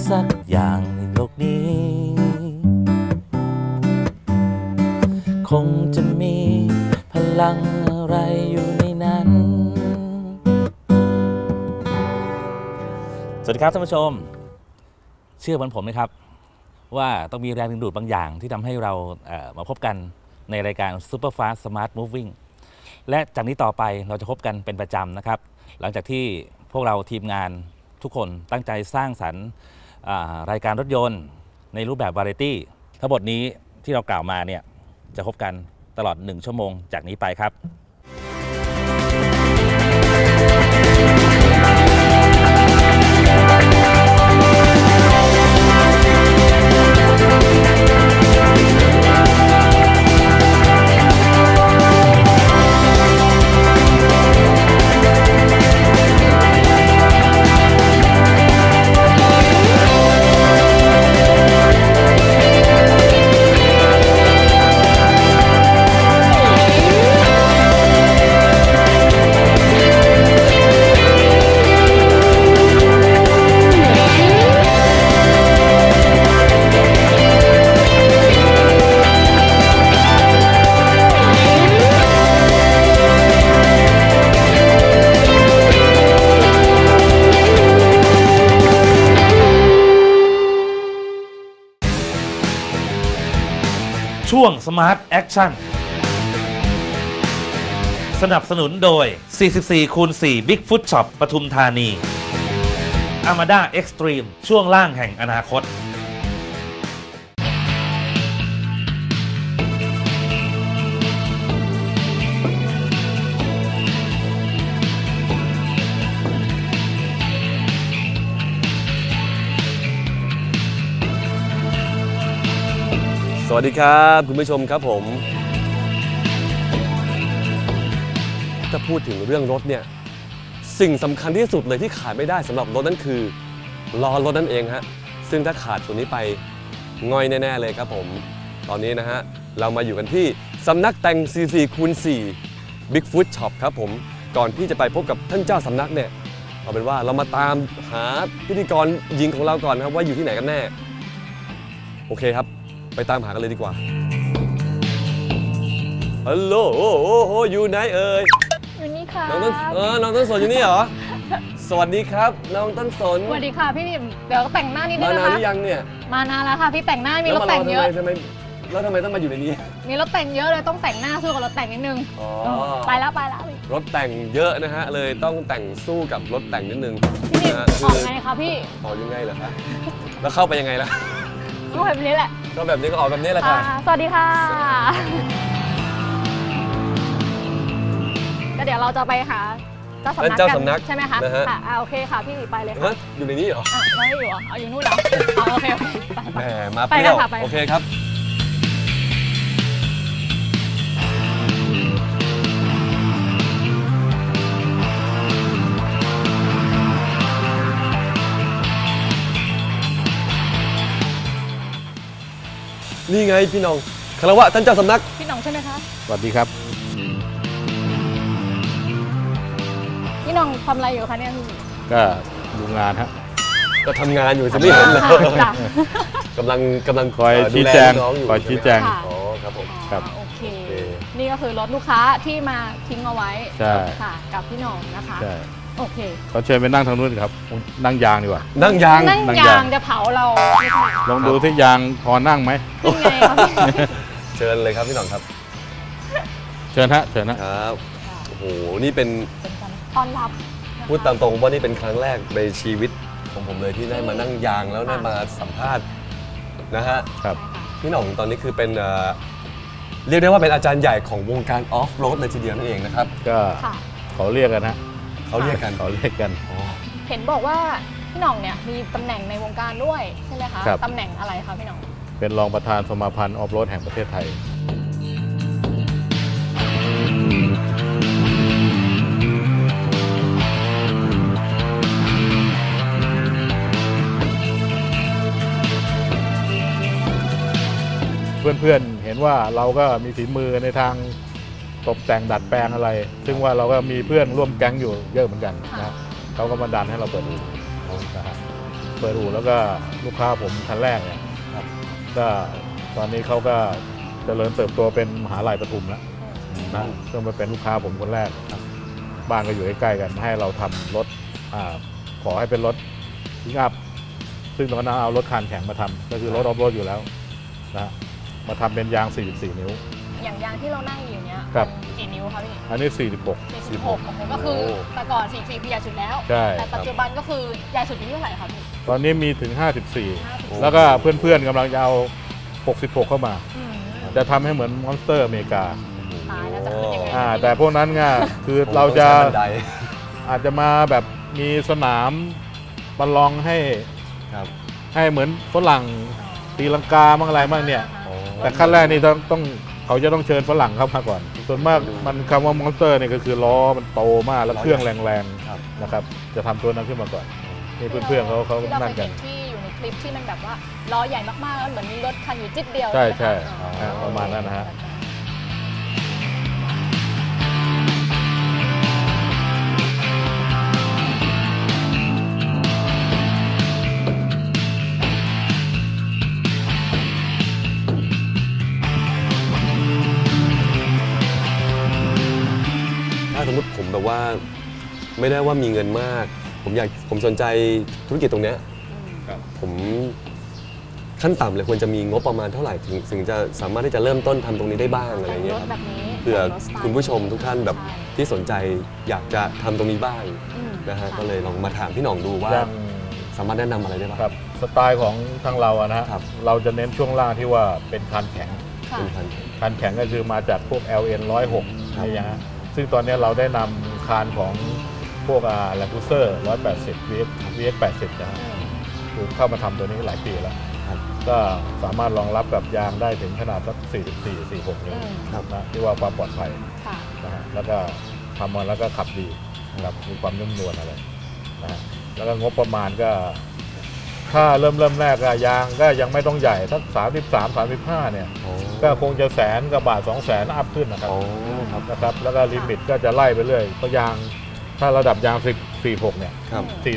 สักอย่างในโลกนี้คงจะมีพลังอะไรอยู่ในนั้นสวัสดีครับท่านผู้ชมเชื่อเหมือนผมไหมครับว่าต้องมีแรงดึงดูดบางอย่างที่ทำให้เรามาพบกันในรายการ Super Fast Smart Moving และจากนี้ต่อไปเราจะพบกันเป็นประจำนะครับหลังจากที่พวกเราทีมงานทุกคนตั้งใจสร้างสรรค์รายการรถยนต์ในรูปแบบวาไรตี้ทั้งหมดนี้ที่เรากล่าวมาเนี่ยจะพบกันตลอด1 ชั่วโมงจากนี้ไปครับช่วง Smart Action สนับสนุนโดย 44x4 Big Foot Shop ปทุมธานี Armada Extreme ช่วงล่างแห่งอนาคตสวัสดีครับคุณผู้ชมครับผมถ้าพูดถึงเรื่องรถเนี่ยสิ่งสำคัญที่สุดเลยที่ขาดไม่ได้สำหรับรถนั่นคือล้อรถนั่นเองฮะซึ่งถ้าขาดส่วนนี้ไปง่อยแน่ๆเลยครับผมตอนนี้นะฮะเรามาอยู่กันที่สำนักแต่ง 44x4 Big Foot Shop ครับผมก่อนที่จะไปพบกับท่านเจ้าสำนักเนี่ยเอาเป็นว่าเรามาตามหาพิธีกรหญิงของเราก่อนนะครับว่าอยู่ที่ไหนกันแน่โอเคครับไปตามหากันเลยดีกว่าฮัลโหลอยู่ไหนเอ่ยอยู่นี่ค่ะน้องต้นสนอยู่นี่เหรอสวัสดีครับน้องต้นสนสวัสดีค่ะพี่เดี๋ยวแต่งหน้านิดนึงนะคะมานานหรือยังเนี่ยมานานแล้วค่ะพี่แต่งหน้ามีรถแต่งเยอะแล้วทำไมต้องมาอยู่ในนี้มีรถแต่งเยอะเลยต้องแต่งหน้าสู้กับรถแต่งนิดนึงไปแล้วรถแต่งเยอะนะฮะเลยต้องแต่งสู้กับรถแต่งนิดนึงพี่ออกไงคะพี่ออกยังไงเหรอคะแล้วเข้าไปยังไงล่ะก็แบบนี้แหละก็แบบนี้ก็ออกแบบนี้แหละค่ะสวัสดีค่ะก็เดี๋ยวเราจะไปหาเจ้าสำนักใช่ไหมคะโอเคค่ะพี่ไปเลยค่ะอยู่ในนี้เหรอไม่อยู่เอาอยู่นู่นเหรอโอเคแหมมาเปรี้ยวโอเคครับนี่ไงพี่น้องคารวะท่านเจ้าสำนักพี่น้องใช่ไหมคะสวัสดีครับพี่น้องทำอะไรอยู่คะเนี่ยก็ดูงานฮะก็ทำงานอยู่สิไม่เห็นเลยกำลังคอยชี้แจงคอยชี้แจงอ๋อครับผมครับโอเคนี่ก็คือรถลูกค้าที่มาทิ้งเอาไว้ค่ะกับพี่น้องนะคะโอเคเขาเชิญไปนั่งทางนู้นครับนั่งยางดีกว่านั่งยางจะเผาเราลองดูที่ยางพอนั่งไหมเชิญเลยครับพี่หน่องครับเชิญฮะครับโอ้โหนี่เป็นต้อนรับพูดตามตรงว่านี่เป็นครั้งแรกในชีวิตของผมเลยที่ได้มานั่งยางแล้วได้มาสัมภาษณ์นะฮะครับพี่หน่องตอนนี้คือเป็นเรียกได้ว่าเป็นอาจารย์ใหญ่ของวงการออฟโรดเลยทีเดียวนั่นเองนะครับก็เขาเรียกกันฮะเขาเรียกกันเห็นบอกว่าพี่หน่องเนี่ยมีตำแหน่งในวงการด้วยใช่ไหมคะตำแหน่งอะไรคะพี่หน่องเป็นรองประธานสมาพันธ์ออฟโรดแห่งประเทศไทย เพื่อนๆเห็นว่าเราก็มีฝีมือในทางตกแต่งดัดแปลงอะไรซึ่งว่าเราก็มีเพื่อนร่วมแก๊งอยู่เยอะเหมือนกันนะเขาก็มาดันให้เราเปิดอู่นะฮะเปิดอู่แล้วก็ลูกค้าผมคันแรกเนี่ยครับก็ตอนนี้เขาก็เจริญเติบโตเป็นมหาลัยปทุมแล้วนะซึ่งมาเป็นลูกค้าผมคนแรกบ้านก็อยู่ใกล้ๆกันให้เราทำรถขอให้เป็นรถพิกอัพซึ่งตอนนั้นเอารถคานแข็งมาทำก็คือรถออฟโรดอยู่แล้วนะมาทำเป็นยาง 44 นิ้วอย่างยางที่เรานั่งอยู่เนี้ยครับกี่นิ้วคะพี่อันนี้ 46 46โอ้โหก็คือแต่ก่อน44คือใหญ่สุดแล้วใช่แต่ปัจจุบันก็คือใหญ่สุดที่เท่าไหร่คะพี่ตอนนี้มีถึง 54 แล้วก็เพื่อนๆกำลังจะเอา 66 เข้ามาอืมจะทำให้เหมือนมอนสเตอร์อเมริกาตายแล้วจะขึ้นยังไงแต่พวกนั้นก็คือผมเราจะต้องใช้บันไดอาจจะมาแบบมีสนามประลองให้ครับให้เหมือนฝรั่งตีลังกาบ้างอะไรบ้างเนี่ยอ๋อแต่ขั้นแรกนี่ต้องเขาจะต้องเชิญฝรั่งเข้ามาก่อน ส่วนมากมันคำว่ามอนสเตอร์เนี่ยก็คือล้อมันโตมากแล้วเครื่องแรงครับๆนะครับจะทำตัวนั้นขึ้นมาก่อนนี่เพื่อนๆเขาที่เรานั่ไปนกัเห็นนที่อยู่ในคลิปที่มันแบบว่าล้อใหญ่มากๆแล้วเหมือนมีรถคันอยู่จิ๊ดเดียวใช่ไหมคะใช่อ๋อประมาณนั้นนะฮะถ้าสมมติผมแบบว่าไม่ได้ว่ามีเงินมาก ผมสนใจธุรกิจตรงเนี้ยครับผมขั้นต่ำเลยควรจะมีงบประมาณเท่าไหร่ถึงจะสามารถที่จะเริ่มต้นทำตรงนี้ได้บ้างอะไรเงี้ยแต่งรถแบบนี้เผื่อแต่งรถสไตล์คุณผู้ชมทุกท่านแบบใช่ที่สนใจอยากจะทำตรงนี้บ้างอืมนะฮะค่ก็เลยลองมาถามพี่หน่องดูว่าอย่างสามารถแนะนำอะไรได้บ้างครับสไตล์ของทางเราอะนะฮะครับเราจะเน้นช่วงล่างที่ว่าเป็นคันแข็งค่ะเป็นพันคันแข็งก็คือมาจากพวก LN 106 ครับนี่ฮะซึ่งตอนนี้เราได้นำคานของพวกแลนด์ครูเซอร์180 VX 80นะฮะอืมคือเข้ามาทำตัวนี้หลายปีแล้วครับก็สามารถรองรับกับยางได้ถึงขนาดสัก44 46 นิ้วอืมครับนะที่ว่าความปลอดภัยค่ะนะฮะแล้วก็ทำมาแล้วก็ขับดีนะครับมีความนุ่มนวลอะไรนะฮะแล้วก็งบประมาณก็ ถ้าเริ่มแรกอะยางก็ยังไม่ต้องใหญ่สัก33 35เนี่ยอ๋อก็คงจะแสนกับบาท2 แสนอัพขึ้นนะครับอ๋อครับนะครับแล้วก็ลิมิตก็จะไล่ไปเรื่อยเพราะยางถ้าระดับยาง46เนี่ยครับ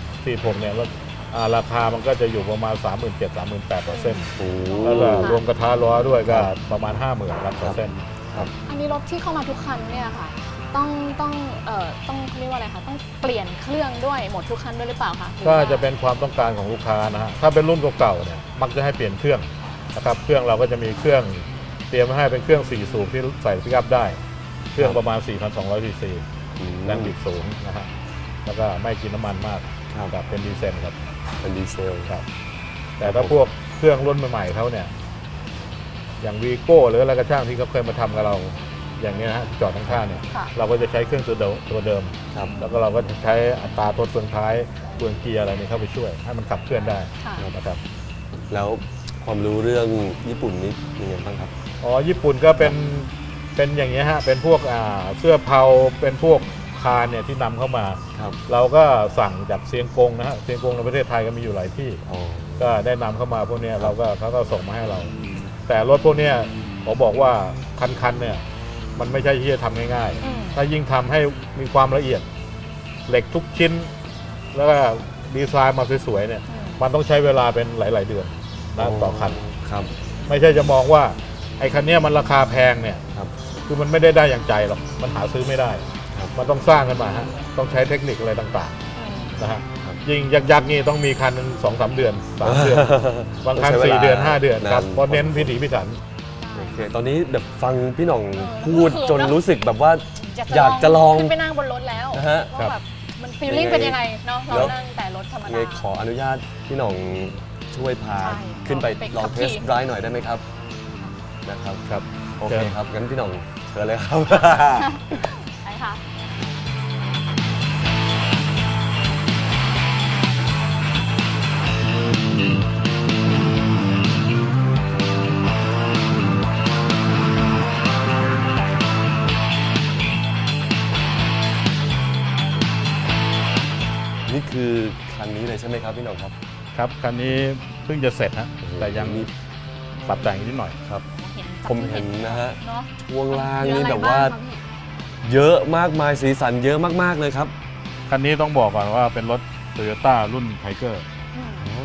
46เนี่ยราคามันก็จะอยู่ประมาณ 37,000-38% โอ้แล้วก็รวมกระทะล้อด้วยก็ประมาณ 50,000ครับต่อเส้นอันนี้รถที่เข้ามาทุกคันเนี่ยค่ะ ต้องเขาเรียกว่าอะไรคะต้องเปลี่ยนเครื่องด้วยหมดทุกคันด้วยหรือเปล่าคะหรือก็ว่าจะเป็นความต้องการของลูกค้านะฮะถ้าเป็นรุ่นเก่าๆเนี่ยมักจะให้เปลี่ยนเครื่องนะครับเครื่องเราก็จะมีเครื่องเตรียมไว้ให้เป็นเครื่อง4สูบที่ใส่พิกอัพได้เครื่องประมาณ 4,200 ซีซีแรงบิดสูงนะฮะแล้วก็ไม่กินน้ำมันมากครับแบบเป็นดีเซลครับเป็นดีเซลครับแต่ถ้าพวกเครื่องรุ่นใหม่ๆเขาเนี่ยอย่างวีโก้หรืออะไรกระช่างที่เขาเคยมาทำกับเราอย่างนี้นะฮะที่จอดข้างๆเนี่ยค่ะเราก็จะใช้เครื่องตัวเดิมครับแล้วก็เราก็จะใช้อัตราทดเฟืองท้ายเฟืองเกียร์อะไรนี่เข้าไปช่วยให้มันขับเคลื่อนได้ค่ะนะครับแล้วความรู้เรื่องญี่ปุ่นนี่ยังไงบ้างครับอ๋อญี่ปุ่นก็เป็นอย่างนี้ยฮะเป็นพวกเสื้อเผาเป็นพวกคานเนี่ยที่นำเข้ามาครับเราก็สั่งจากเซียงกงนะฮะเซียงกงในประเทศไทยก็มีอยู่หลายที่อ๋อก็ได้นำเข้ามาพวกเนี้ยเขาก็ส่งมาให้เรา แต่รถพวกเนี้ยผมบอกว่าคันเนี่ยมันไม่ใช่ที่จะทำง่ายอืมๆ ถ้ายิ่งทำให้มีความละเอียดเหล็กทุกชิ้น แล้วก็ดีไซน์มาสวยๆเนี่ยอืมมันต้องใช้เวลาเป็นหลาย ๆ เดือนนะต่อคันครับไม่ใช่จะมองว่าไอ้คันเนี้ยมันราคาแพงเนี่ยครับคือมันไม่ได้อย่างใจหรอกมันหาซื้อไม่ได้ครับมันต้องสร้างกันมาฮะต้องใช้เทคนิคอะไรต่างอืมๆนะฮะครับยิ่งยักษ์ๆนี่ต้องมีคันหนึ่ง2-3 เดือน 3 เดือน บางคันต้องใช้เวลา 4 เดือน 5 เดือนครับนานเพราะเน้นพิถีพิถันโอเค ตอนนี้แบบฟังพี่หน่องเออพูดจนรู้สึกแบบว่าอยากอยากจะลองขึ้นไปนั่งบนรถแล้วนะฮะว่าแบบมันฟีลลิ่งเป็นยังไงเนาะเราแล้วนั่งแต่รถธรรมยังไงดาขออนุญาตพี่หน่องช่วยพาใช่ขึ้นไปไปลองขับเทขี่สต์ไดรฟ์หน่อยได้ไหมครับนะครับครับโอเคเชิญครับงั้นพี่หน่องเชิญเลยครับใช่ค่ะนี่คือคันนี้เลยใช่ไหมครับพี่หน่องครับครับคันนี้เพิ่งจะเสร็จฮะแต่ยังมีปรับแต่งนิดหน่อยครับเห็นผมเห็นนะฮะเนาะช่วงล่างเยอะนี่อะไรแบบว่าบ้งคะพี่เยอะมากมายสีสันเยอะมากๆเลยครับคันนี้ต้องบอกก่อนว่าเป็นรถ Toyota รุ่นไทเกอร์อืมอ๋อ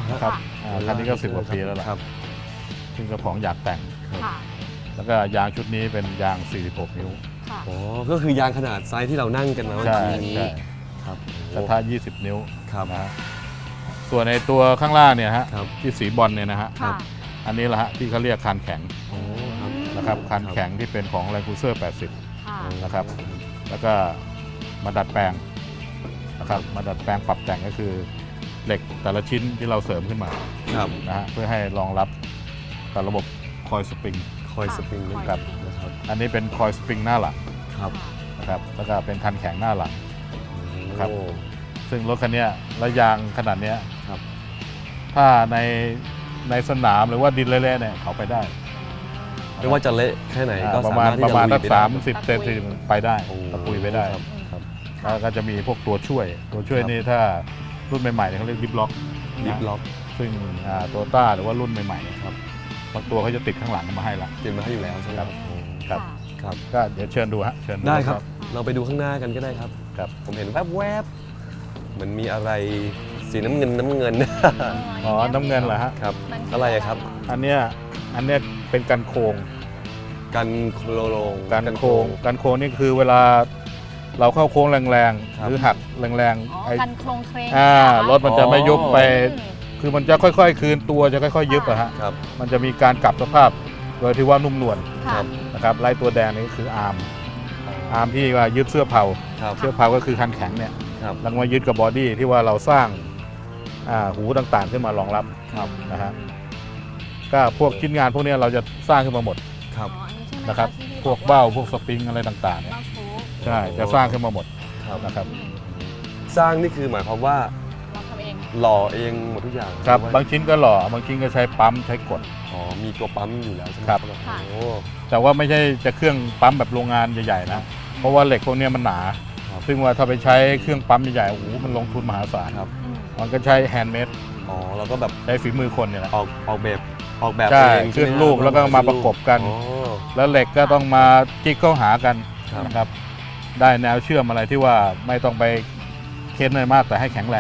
ครับคันนี้ก็10 กว่าปีแล้วล่ะครับซึ่งเจ้าของอยากแต่งค่ะแล้วก็ยางชุดนี้เป็นยาง 46 นิ้วค่ะอ๋อก็คือยางขนาดไซส์ที่เรานั่งกันมาเมื่อใช่กี้นี้ใช่ครับกระทะ20 นิ้วครับนะฮะส่วนในตัวข้างล่างเนี่ยฮะครับที่สีบอลเนี่ยนะฮะค่ะอันนี้แหละฮะที่เขาเรียกคันแข็งโอ้ครับนะครับคันแข็งที่เป็นของ Land Cruiser ค่ะ 80 นะครับ แล้วก็มาดัดแปลงนะครับมาดัดแปลงปรับแต่งก็คือเหล็กแต่ละชิ้นที่เราเสริมขึ้นมาครับนะฮะเพื่อให้รองรับกับระบบคอยสปริงคอยสปริงด้วยครับนะครับอันนี้เป็นคอยสปริงหน้าหลังครับนะครับแล้วก็เป็นคันแข็งหน้าหลัง ครับโอ้ซึ่งรถคันเนี้ยระยางขนาดเนี้ยครับถ้าในสนามหรือว่าดินเละๆเนี่ยเขาไปได้ไม่ว่าจะเละแค่ไหนก็ประสามาณมารถที่ประจะมาณลุยสักไปได้ 30 เซนไปได้โอ้ตะปุยไปได้ครับครับแล้วก็จะมีพวกตัวช่วยครับนี่ถ้ารุ่นใหม่ๆเนี่ยเขาเรียกดิฟล็อกลิฟต์ล็อกซึ่งตัวต้าหรือว่ารุ่นใหม่ๆเนี่ยครับบางตัวเขาจะติดข้างหลังมาให้ละเตรียมมาให้อยู่แล้วใช่ไหมครับครับครับก็เดี๋ยวเชิญดูฮะเชิญได้ครับ เราไปดูข้างหน้ากันก็ได้ครับครับผมเห็นแวบๆมันมีอะไรสีน้ำเงินอ๋อน้ำเงินเหรอฮะครับมันคือะไรอะครับอันเนี้ยเป็นกันโครงกันโครงกันโค้งนี่คือเวลาเราเข้าโค้งแรงครับๆหรือหักแรงอ๋อๆไอ้กันโครงเครงรถมันจะไม่ยุบไปอืมคือมันจะค่อยๆคืนตัวจะค่อยๆยึบอะฮะครับมันจะมีการกลับสภาพโดยที่ว่านุ่มนวลค่ะนะครับไล่ตัวแดงนี่ก็คืออาร์มที่ว่ายึดเสื้อเผาครับเสื้อเผาก็คือคันแข็งเนี่ยครับแล้วมายึดกับบอดี้ที่ว่าเราสร้างหูต่างๆขึ้นมารองรับครับนะฮะก็พวกชิ้นงานพวกเนี้ยเราจะสร้างขึ้นมาหมดครับอ๋ออันนี้ใช่ไหมนะครับที่พี่พวกอกเบ้าพวกสปริงอะไรต่างๆเนี่ยเบ้าโชว์ใช่จะสร้างขึ้นมาหมดครับนะครับสร้างนี่คือหมายความว่าเราทำเองหล่อเองหมดทุกอย่างครับหอว่าบางชิ้นก็หล่อบางชิ้นก็ใช้ปั๊มใช้กดอ๋อมีตัวปั๊มอยู่แล้วใช่ไหมครับโอ้แต่ว่าไม่ใช่จะเครื่องปั๊มแบบโรงงานใหญ่ๆนะเพราะว่าเหล็กพวกเนี้ยมันหนาครับซึ่งว่าถ้าไปใช้เครื่องปั๊มใหญ่ๆโอ้โหมันลงทุนมหาศาลครับอืมมันก็ใช้แฮนด์เมดอ๋อแล้วก็แบบใช้ฝีมือคนเนี่ยแหละออกแบบใช่เองขึ้นใช่ไหมรูปแล้วก็มาประกบกันอ๋อแล้วเหล็กก็ต้องมาจิกเข้าหากันครับนะครับ ได้แนวเชื่อมอะไรที่ว่าไม่ต้องไปเค้นอะไรมากแต่ให้แข็งแรง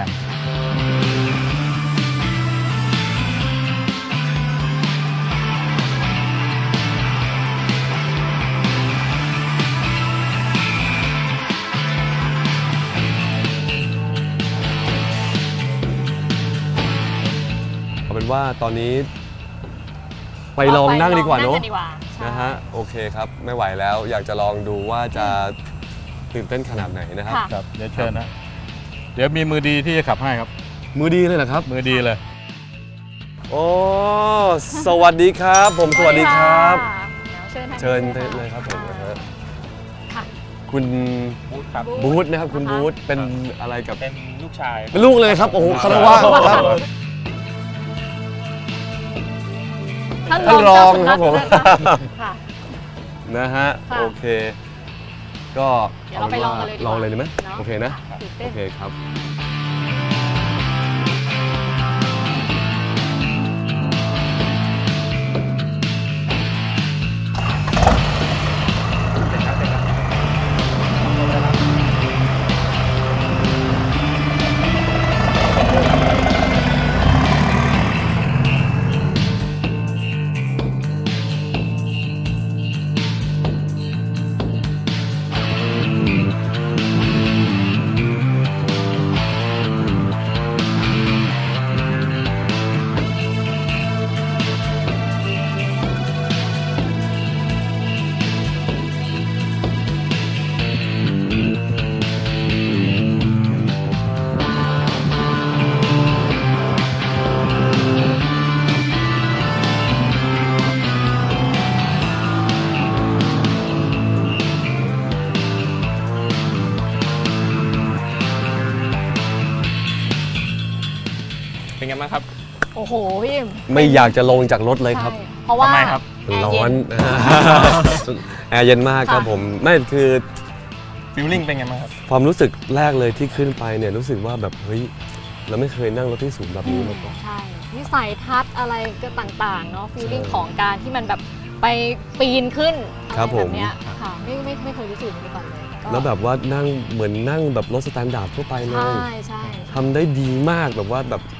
เอาเป็นว่าตอนนี้ ไปลองนั่งดีกว่าเนอะงดีกว่าใช่นะฮะโอเคครับไม่ไหวแล้วอยากจะลองดูว่าจะตื่นเต้นขนาดไหนนะครับค่ะครับเดี๋ยวเชิญนะ เดี๋ยวมีมือดีที่จะขับให้ครับมือดีเลยเหรอครับมือดีเลยโอ้สวัสดีครับ ผมสวัสดีครับเชิญเชิญเลยครับผมนะฮะค่ะคุณบูธครับบูธนะครับคุณบูธเป็นอะไรกับเป็นลูกชายเป็นลูกเลยครับโอ้โหคารวะครับท่านท่านรองครับผมค่ะนะฮะค่ะโอเค ก็เดี๋ยวเราไปลองกันเลยดีกว่าลองเลยดีไหมเนอะโอเคนะตื่นเต้โอน เคครับเป็นไงบ้างครับโอ้โหพี่ไม่อยากจะลงจากรถเลยครับใช่เพราะว่าทำไมครับแอร์ร้อเย็น แอร์เย็นมากครับค่ะผมไม่คือฟิลลิ่งเป็นไงบ้างครับความรู้สึกแรกเลยที่ขึ้นไปเนี่ยรู้สึกว่าแบบเฮ้ยเราไม่เคยนั่งรถที่สูงแบบนี้มาก่อนใช่วิสัยทัศน์อะไรก็ต่างๆเนาะฟีลลิ่งใช่ของการที่มันแบบไปปีนขึ้นอะไรครับผมแบบเนี้ยค่ะไม่เคยรู้สึกมาก่อนเลยก็แล้วแบบว่านั่งเหมือนนั่งแบบรถสแตนดาร์ดทั่วไปเลใช่ยใช่ทำได้ดีมากแบบว่าแบบเ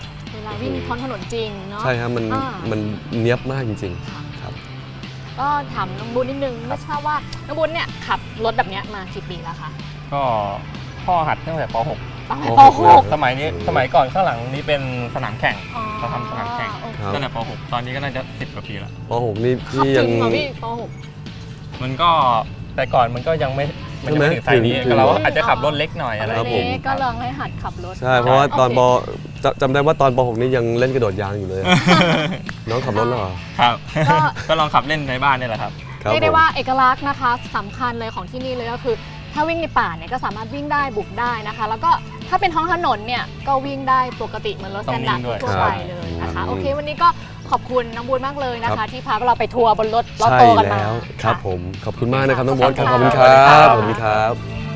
ลาวิ่งท้องถนนจริงเนาะใช่ครับมันเนียบมากจริงค่ะๆครับก็ถามน้องบุญนิดนึงไม่ทราบว่าน้องบุญเนี่ยขับรถแบบเนี้ยมากี่ปีแล้วคะก็พ่อหัดตั้งแต่ปตั้งแต่ปป .6 .6 สมัยนี้สมัยก่อนข้างหลังนี้เป็นสนามแข่งอ๋อเขาทำสนามแข่งโอเคครับตั้งแต่ป .6 ตอนนี้ก็น่าจะ10 กว่าปีแล้วป .6 นี่ขับพี่ถึยังงเหรอพี่ปมันก็แต่ก่อนมันก็ยังไม่มันยังไม่ถึงสายนี้ถึงก็เราอาจจะขับรถเล็กหน่อย .6 อะไรครับผมเล็กก็ลองให้หัดขับรถใช่เพราะว่าตอนโเคจำได้ว่าตอนป .6 นี่ยังเล่นกระโดดยางอยู่เลย น้องขับรถแล้วเหรอครับก็ก็ลองขับเล่นในบ้านนี่แหละครับครับเรียกได้ผมว่าเอกลักษณ์นะคะสำคัญเลยของที่นี่เลยก็คือ ถ้าวิ่งในป่าเนี่ยก็สามารถวิ่งได้บุกได้นะคะ แล้วก็ถ้าเป็นท้องถนนเนี่ยก็วิ่งได้ปกติเหมือนรถสแตนดาร์ดต้องวิ่งด้วยทั่วไปเลยนะคะครับโอเค วันนี้ก็ขอบคุณน้องบูนมากเลยนะครัคะบที่พาเราไปทัวร์บนรถล้อใช่โตกันมาแล้วครับะผมขอบคุณมากนะครับน้องบอสครับขขออบบ คุคุณ ณคครัรับ บขอบคุณครับ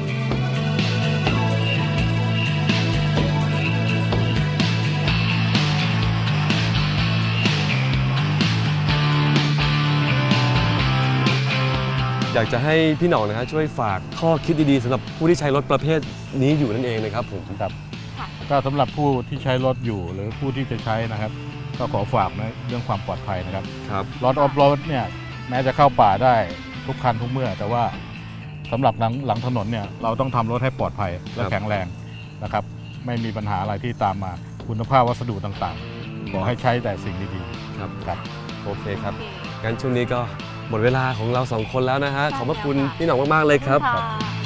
อยากจะให้พี่หน่องนะฮะช่วยฝากข้อคิดดีๆสำหรับผู้ที่ใช้รถประเภทนี้อยู่นั่นเองนะครับผมครับค่ะก็สำหรับผู้ที่ใช้รถอยู่หรือผู้ที่จะใช้นะครับ ก็ขอฝากนะเรื่องความปลอดภัยนะครับครับรถออฟโรดเนี่ยแม้จะเข้าป่าได้ทุกคันทุกเมื่อ แต่ว่าสำหรับหลังถนนเนี่ยเราต้องทำรถให้ปลอดภัยและครับแข็งแรงนะครับ ไม่มีปัญหาอะไรที่ตามมาคุณภาพวัสดุต่างๆ ขอให้ใช้แต่สิ่งดีครับๆครับโอเคครับโอเคงั้นช่วงนี้ก็หมดเวลาของเราสองคนแล้วนะฮะใช่ขอบพระคุณแล้วค่ะพี่หน่องมากๆเลยครับขอณค่ะ